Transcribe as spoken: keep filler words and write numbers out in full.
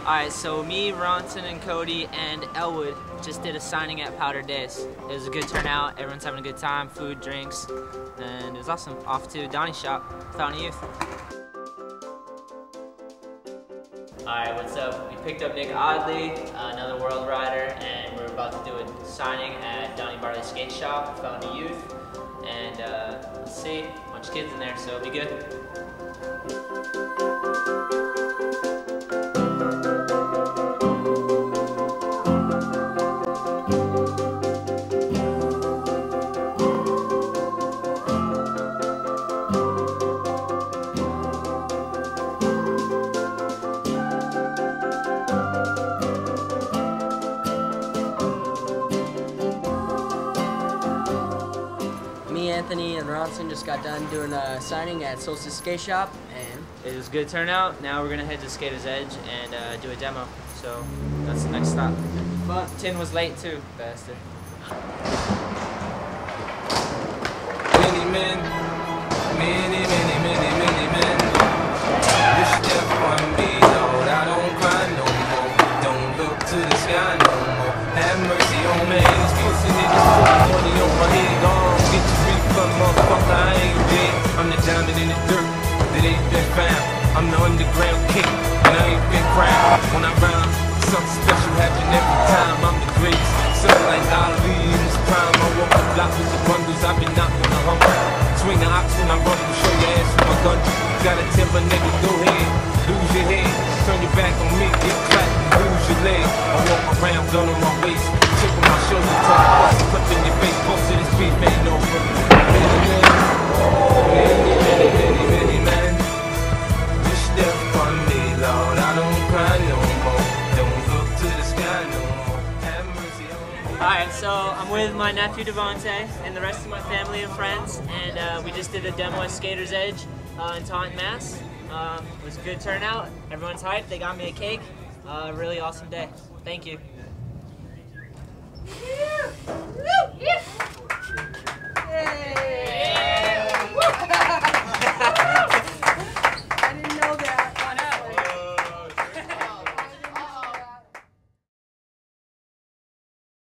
Alright, so me, Ronson, and Cody, and Elwood just did a signing at Powder Days. It was a good turnout, everyone's having a good time, food, drinks, and it was awesome. Off to Donnie's shop, Fountain Youth. Alright, what's up? We picked up Nick Audley, another world rider, and we're about to do a signing at Donnie Barley's skate shop, Fountain Youth. And uh, let's see, a bunch of kids in there, so it'll be good. Me, Anthony, and Ronson just got done doing a signing at Solstice Skate Shop, and it was a good turnout. Now we're gonna head to Skater's Edge and uh, do a demo. So that's the next stop. But Tin was late too, bastard. Many men, many, many, many, many men. Wish death on me, Lord. I don't cry no more. Don't look to the sky no more. Have mercy on me. This pussy niggas put money on my head. Gone, get your refund, motherfucker. I ain't dead. I'm the diamond in the dirt that ain't been found. I'm the underground king, and I ain't been crowned. When I rhyme, something special happen every time. I'm the greatest, something like Ali in his prime. I walk the block with the bundles, I've been knocking the humble. Swing the ox when I run, show your ass with my gun. Gotta tell a nigga, go ahead, lose your head. Turn your back on me, get clapped, lose your leg. I walk around, gun on my waist, tip on my shoulder, talk bust, clip in your face, post to this beat, man, no many, many, many, many, many, many, man. Wish death on me, Lord. I don't cry no more. Don't look to the sky no more. Have mercy on me. Alright, so I'm with my nephew Devontae and the rest of my family and friends, and uh, we just did a demo at Skater's Edge uh, in Taunton, Mass. Um, it was a good turnout. Everyone's hyped. They got me a cake. Uh, really awesome day. Thank you.